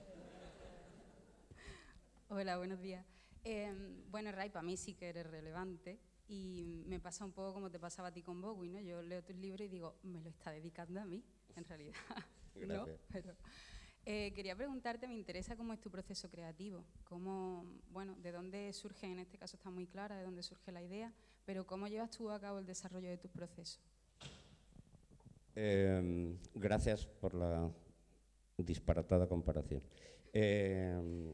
E: Hola, buenos días. Eh, bueno, Ray, para mí sí que eres relevante y me pasa un poco como te pasaba a ti con Bowie, ¿no? Yo leo tus libros y digo, me lo está dedicando a mí, en realidad.
B: Gracias.
E: ¿No? Pero, eh, quería preguntarte, me interesa cómo es tu proceso creativo, cómo, bueno, de dónde surge, en este caso está muy clara, de dónde surge la idea, pero cómo llevas tú a cabo el desarrollo de tus procesos.
B: Eh, gracias por la disparatada comparación. Eh,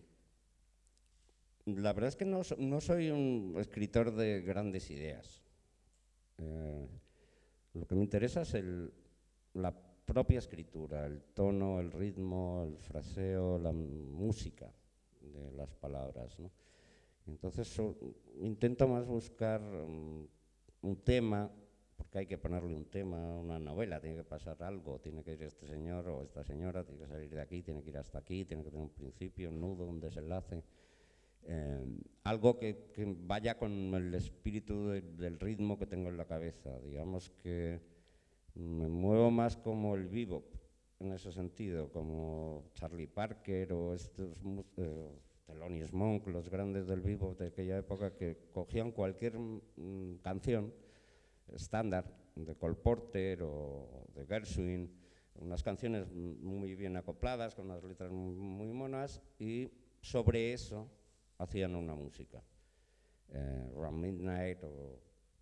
B: La verdad es que no, so- no soy un escritor de grandes ideas. Eh, lo que me interesa es el, la propia escritura, el tono, el ritmo, el fraseo, la música de las palabras, ¿no? Entonces so- intento más buscar um, un tema, porque hay que ponerle un tema, una novela, tiene que pasar algo, tiene que ir este señor o esta señora, tiene que salir de aquí, tiene que ir hasta aquí, tiene que tener un principio, un nudo, un desenlace. Eh, algo que, que vaya con el espíritu de, del ritmo que tengo en la cabeza. Digamos que me muevo más como el bebop, en ese sentido, como Charlie Parker o estos eh, Thelonious Monk, los grandes del bebop de aquella época, que cogían cualquier mm, canción estándar de Cole Porter o de Gershwin, unas canciones muy bien acopladas, con unas letras muy, muy monas, y sobre eso hacían una música. Eh, Round Midnight o,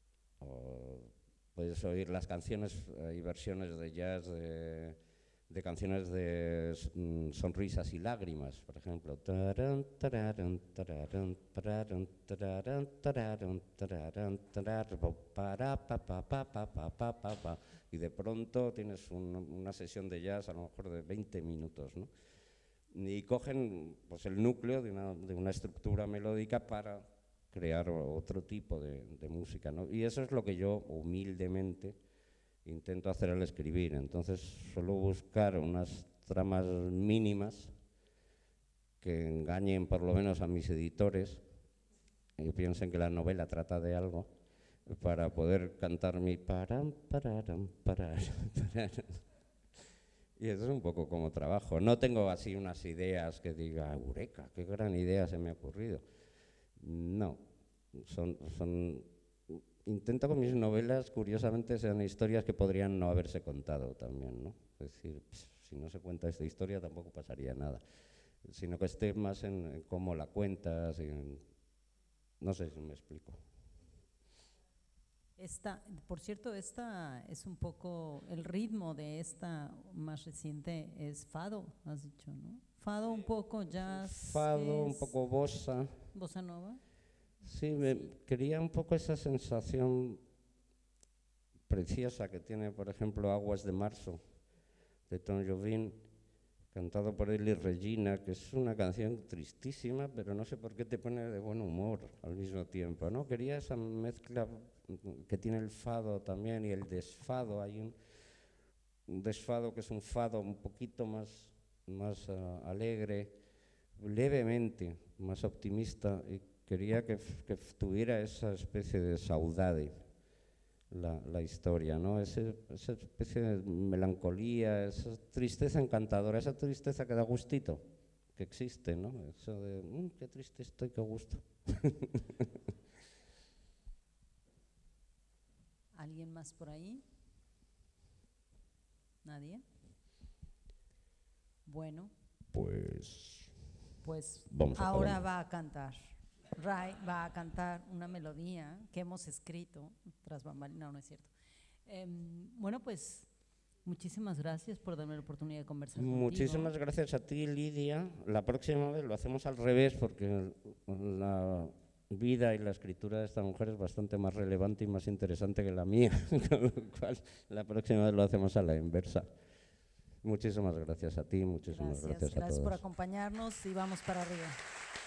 B: o puedes oír las canciones y versiones de jazz de, de canciones de mm, Sonrisas y Lágrimas, por ejemplo. Tarán, tararán, tararán, tararán, tararán, tararán, tararán, tararán, para, pa, pa, pa, pa, pa, pa, pa, pa. Y de pronto tienes un, una sesión de jazz a lo mejor de veinte minutos, ¿no? Y cogen pues, el núcleo de una, de una estructura melódica para crear otro tipo de, de música, ¿no? Y eso es lo que yo humildemente intento hacer al escribir. Entonces suelo buscar unas tramas mínimas que engañen por lo menos a mis editores y piensen que la novela trata de algo, para poder cantar mi param, pararam, pararam, pararam. Y eso es un poco como trabajo. No tengo así unas ideas que diga, eureka, qué gran idea se me ha ocurrido. No, son, son, intento que mis novelas, curiosamente, sean historias que podrían no haberse contado también, ¿no? Es decir, pss, si no se cuenta esta historia tampoco pasaría nada, sino que esté más en, en cómo la cuentas, en, no sé si me explico.
A: Esta, por cierto, esta es un poco, el ritmo de esta más reciente es fado, has dicho, ¿no? Fado un poco, jazz.
B: Fado, un poco bossa.
A: Bossa nova.
B: Sí, me, quería un poco esa sensación preciosa que tiene, por ejemplo, Aguas de Marzo, de Tom Jobim, cantado por él y Regina, que es una canción tristísima, pero no sé por qué te pone de buen humor al mismo tiempo, ¿no? Quería esa mezcla que tiene el fado también y el desfado. Hay un, desfado que es un fado un poquito más, más uh, alegre, levemente más optimista, y quería que, que tuviera esa especie de saudade la, la historia, ¿no? Ese, esa especie de melancolía, esa tristeza encantadora, esa tristeza que da gustito, que existe, ¿no? Eso de, mmm, qué triste estoy, qué gusto.
A: ¿Alguien más por ahí? ¿Nadie? Bueno.
B: Pues,
A: pues
B: vamos a
A: ahora
B: acabar.
A: va a cantar. Ray va a cantar una melodía que hemos escrito tras bambalinas, no, no es cierto. Eh, bueno, pues muchísimas gracias por darme la oportunidad de conversar
B: muchísimas
A: contigo.
B: gracias a ti, Lidia. La próxima vez lo hacemos al revés, porque la vida y la escritura de esta mujer es bastante más relevante y más interesante que la mía, con lo cual la próxima vez lo hacemos a la inversa. Muchísimas gracias a ti, muchísimas
A: Gracias,
B: gracias,
A: gracias
B: a todos.
A: por acompañarnos y vamos para arriba.